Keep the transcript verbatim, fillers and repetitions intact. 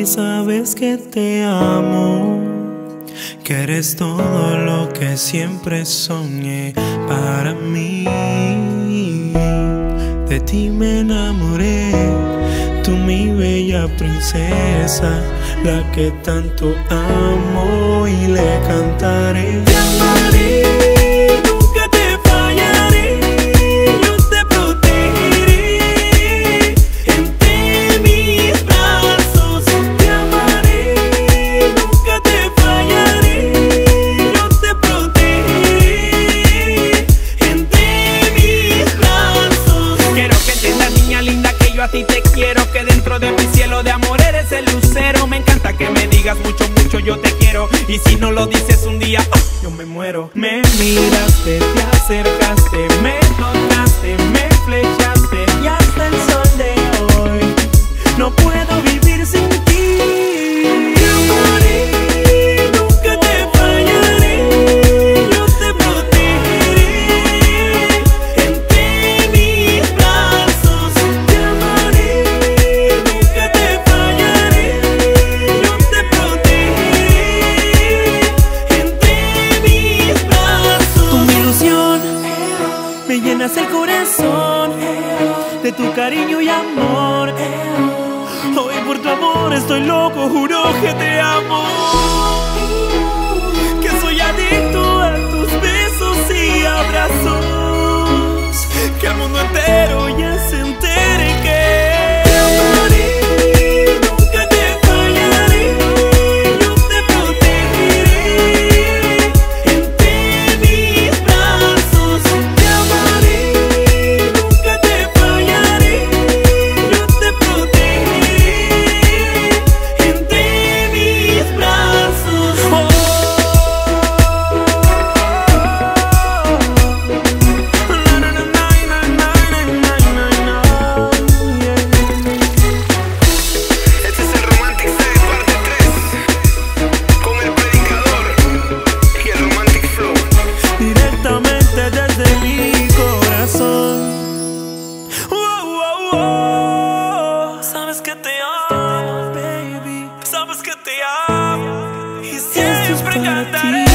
baby, sabes que te amo, que eres todo lo que siempre soñé para mí. De ti me enamoré, tú mi bella princesa, la que tanto amo y le cantaré. Te amaré, nunca te fallaré, yo te protegeré entre mis brazos. Te amaré, nunca te fallaré, yo te protegeré entre mis brazos. Quiero que entiendas, niña linda, que yo a ti te quiero, que dentro de mi cielo de amor eres el lucero. Me encanta que me digas mucho, mucho yo te quiero, y si no lo dices un día, oh, yo me muero. Me miraste, te acercaste, me tocaste, me flechaste, y hasta el sol de hoy no puedo vivir sin ti. Te amaré, nunca te fallaré, yo te protegeré entre mis brazos. Te amaré, nunca te fallaré, yo te protegeré entre mis brazos. Tú mi ilusión, me llenas el corazón de tu cariño y amor. Hoy por tu amor estoy loco, juro que te amo, que soy adicto a tus besos y abrazos, que el mundo entero ya se entere que te amaré, nunca te fallaré, yo te protegeré entre mis brazos. Te amaré, nunca te fallaré, yo te protegeré entre mis brazos. Oh, na, na, na, na, na, na, na, na, na, yeah. Este es el Romantic Style parte tres, con el predicador y el Romantic Flow. Directamente desde mi corazón. Oh, oh, oh. Sabes que te amo, baby, sabes que te amo, y siempre cantaré.